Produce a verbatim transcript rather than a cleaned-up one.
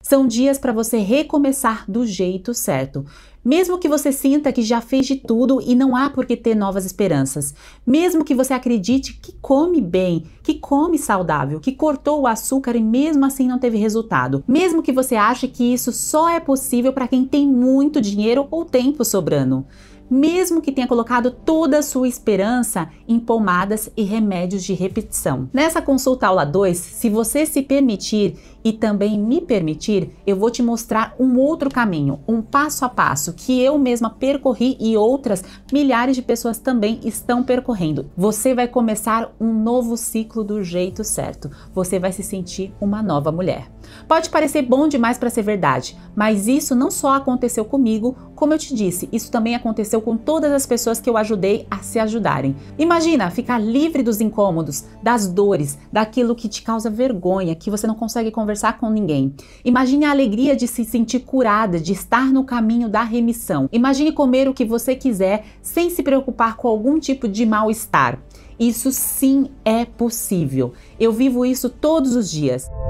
São dias para você recomeçar do jeito certo. Mesmo que você sinta que já fez de tudo e não há por que ter novas esperanças. Mesmo que você acredite que come bem, que come saudável, que cortou o açúcar e mesmo assim não teve resultado. Mesmo que você ache que isso só é possível para quem tem muito dinheiro ou tempo sobrando. Mesmo que tenha colocado toda a sua esperança em pomadas e remédios de repetição. Nessa consulta aula dois, se você se permitir e também me permitir, eu vou te mostrar um outro caminho, um passo a passo que eu mesma percorri e outras milhares de pessoas também estão percorrendo. Você vai começar um novo ciclo do jeito certo. Você vai se sentir uma nova mulher. Pode parecer bom demais para ser verdade, mas isso não só aconteceu comigo, como eu te disse, isso também aconteceu com todas as pessoas que eu ajudei a se ajudarem. Imagina ficar livre dos incômodos, das dores, daquilo que te causa vergonha, que você não consegue conversar com ninguém. Imagine a alegria de se sentir curada, de estar no caminho da remissão. Imagine comer o que você quiser sem se preocupar com algum tipo de mal-estar. Isso sim é possível. Eu vivo isso todos os dias.